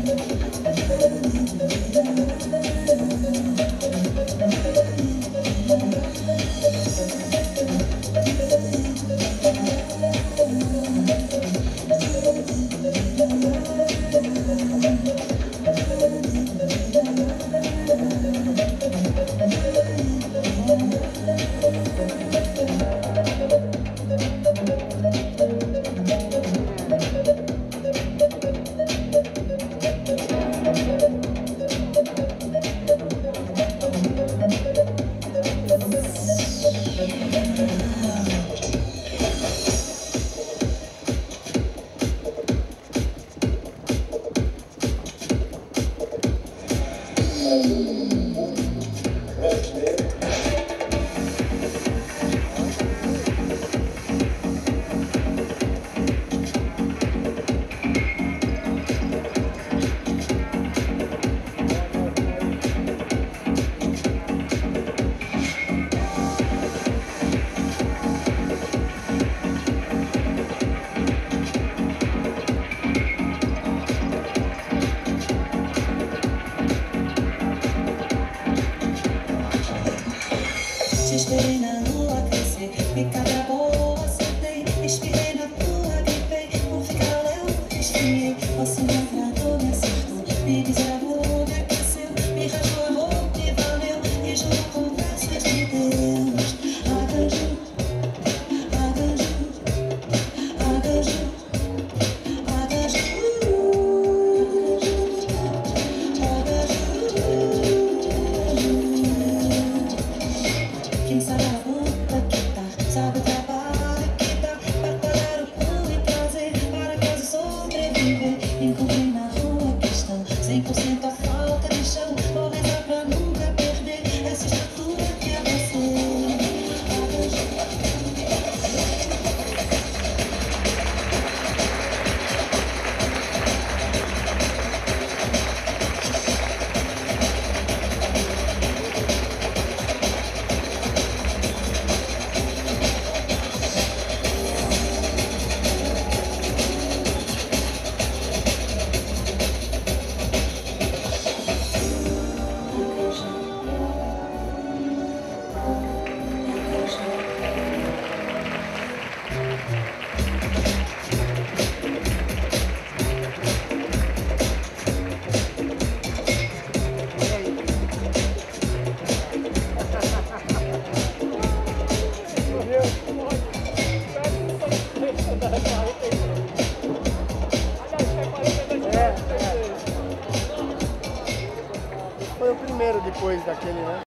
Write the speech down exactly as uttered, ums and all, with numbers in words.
Esperei na lua crescer, fica pra boa, soltei. Espirrei na tua, gripei, por ficar léu, esfriei. Você me agradou, me acertou, me desagradou, me aqueceu, me rasgou a roupa e valeu. E juro com graça de Deus. Aganju, aganju, aganju, aganju, aganju. Quem sabe a luta que tá, sabe o trabalho que dá, batalhar o pão e trazer para casa sobreviver. Encontrei na rua a questão, cem por cento a falta de chão. Vou rezar pra nunca perder essa estrutura que é você. Foi o primeiro depois daquele, né?